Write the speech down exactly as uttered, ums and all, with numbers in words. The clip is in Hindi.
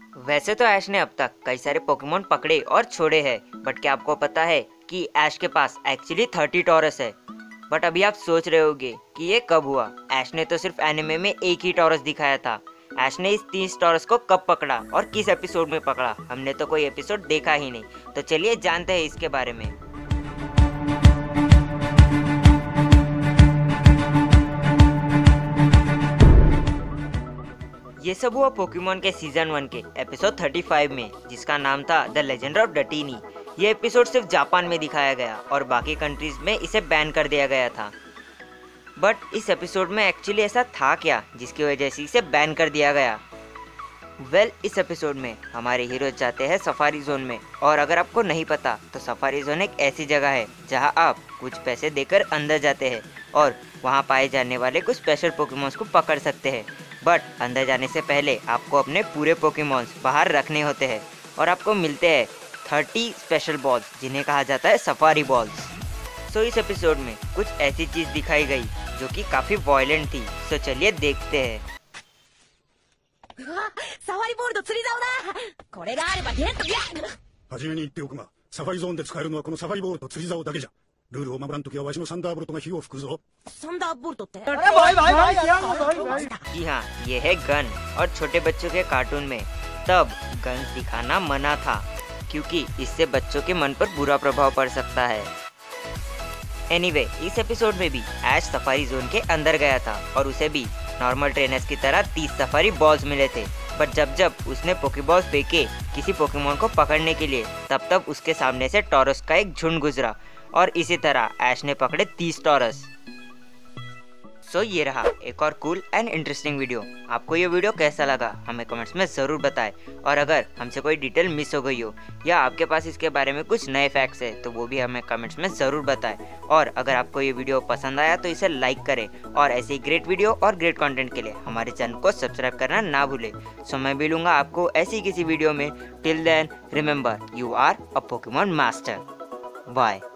वैसे तो ऐश ने अब तक कई सारे पोकेमोन पकड़े और छोड़े हैं, बट क्या आपको पता है कि ऐश के पास एक्चुअली थर्टी टॉरस है। बट अभी आप सोच रहे होंगे कि ये कब हुआ। ऐश ने तो सिर्फ एनिमे में एक ही टॉरस दिखाया था। ऐश ने इस तीस टॉरस को कब पकड़ा और किस एपिसोड में पकड़ा, हमने तो कोई एपिसोड देखा ही नहीं। तो चलिए जानते हैं इसके बारे में। ये सब हुआ पोकेमोन के सीजन वन के एपिसोड थर्टी फाइव में, जिसका नाम था द लेजेंड ऑफ डटीनी। ये एपिसोड सिर्फ जापान में दिखाया गया और बाकी कंट्रीज में इसे बैन कर दिया गया था। बट इस एपिसोड में एक्चुअली ऐसा था क्या जिसकी वजह से इसे बैन कर दिया गया? वेल well, इस एपिसोड में हमारे हीरो जाते हैं सफारी जोन में, और अगर आपको नहीं पता तो सफारी जोन एक ऐसी जगह है जहां आप कुछ पैसे देकर अंदर जाते हैं और वहां पाए जाने वाले कुछ स्पेशल पोकेमॉन्स को पकड़ सकते हैं। बट अंदर जाने से पहले आपको अपने पूरे पोकेमॉन्स बाहर रखने होते हैं और आपको मिलते हैं थर्टी स्पेशल बॉल्स, जिन्हें कहा जाता है सफारी बॉल्स। सो इस एपिसोड में कुछ ऐसी चीज दिखाई गई जो कि काफी वायलेंट थी। सो चलिए देखते हैं। サファリボールと釣り竿だ。これがあればゲットや。 はじめに言っておくが、サファリゾーンで使えるのはこのサファリボールと釣り竿だけじゃ。ルールを守らんときはわしのサンダーボルトが火を吹くぞ。 サンダーボルトって？ जी हाँ, ये है गन। और छोटे बच्चों के कार्टून में तब गन दिखाना मना था, क्योंकि इससे बच्चों के मन पर बुरा प्रभाव पड़ सकता है। एनीवे anyway, इस एपिसोड में भी ऐश सफारी जोन के अंदर गया था और उसे भी नॉर्मल ट्रेनर्स की तरह तीस सफारी बॉल्स मिले थे। बट जब जब उसने पोकेबॉल्स फेंके किसी पोकेमोन को पकड़ने के लिए, तब तब उसके सामने से टॉरस का एक झुंड गुजरा और इसी तरह ऐश ने पकड़े तीस टॉरस। सो so, ये रहा एक और कूल एंड इंटरेस्टिंग वीडियो। आपको ये वीडियो कैसा लगा हमें कमेंट्स में ज़रूर बताएं, और अगर हमसे कोई डिटेल मिस हो गई हो या आपके पास इसके बारे में कुछ नए फैक्ट्स है तो वो भी हमें कमेंट्स में ज़रूर बताएं। और अगर आपको ये वीडियो पसंद आया तो इसे लाइक करें, और ऐसे ही ग्रेट वीडियो और ग्रेट कंटेंट के लिए हमारे चैनल को सब्सक्राइब करना ना भूलें। सो मैं मिलूंगा आपको ऐसी किसी वीडियो में। Till then remember, you are a Pokemon master. Bye.